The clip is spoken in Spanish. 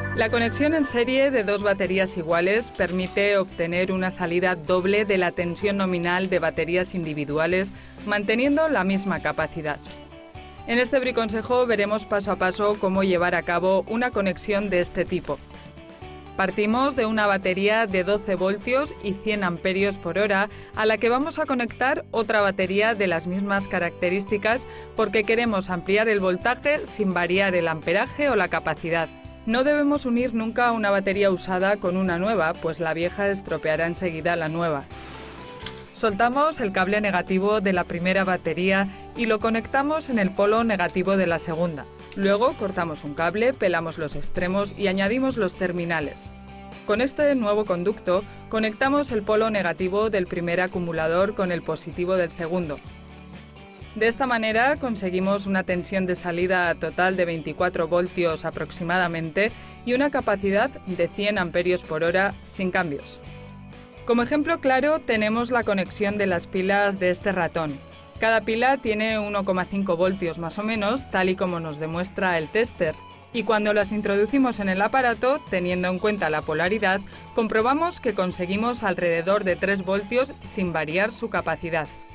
La conexión en serie de dos baterías iguales permite obtener una salida doble de la tensión nominal de baterías individuales, manteniendo la misma capacidad. En este briconsejo veremos paso a paso cómo llevar a cabo una conexión de este tipo. Partimos de una batería de 12 voltios y 100 amperios por hora a la que vamos a conectar otra batería de las mismas características porque queremos ampliar el voltaje sin variar el amperaje o la capacidad. No debemos unir nunca una batería usada con una nueva, pues la vieja estropeará enseguida la nueva. Soltamos el cable negativo de la primera batería y lo conectamos en el polo negativo de la segunda. Luego cortamos un cable, pelamos los extremos y añadimos los terminales. Con este nuevo conducto conectamos el polo negativo del primer acumulador con el positivo del segundo. De esta manera conseguimos una tensión de salida total de 24 voltios aproximadamente y una capacidad de 100 amperios por hora sin cambios. Como ejemplo claro tenemos la conexión de las pilas de este ratón. Cada pila tiene 1,5 voltios más o menos, tal y como nos demuestra el tester. Y cuando las introducimos en el aparato, teniendo en cuenta la polaridad, comprobamos que conseguimos alrededor de 3 voltios sin variar su capacidad.